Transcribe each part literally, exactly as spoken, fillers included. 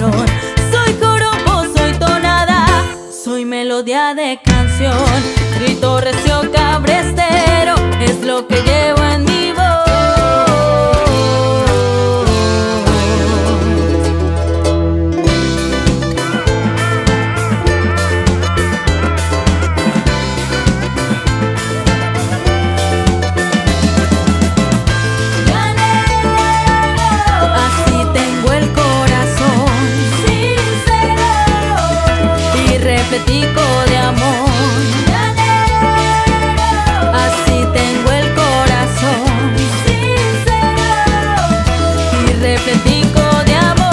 cimarrón. Soy joropo, soy tonada, soy melodía de canción. Grito recio cabrestero, es lo que llevo en mi voz. Repetico de amor, así tengo el corazón sincero y repetico de amor.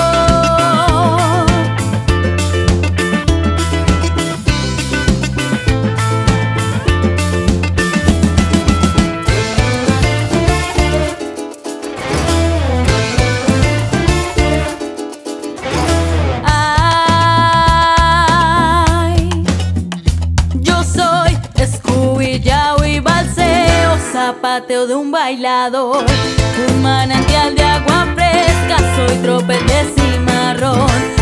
Zapateo de un bailador, un manantial de agua fresca, soy tropel de cimarrón.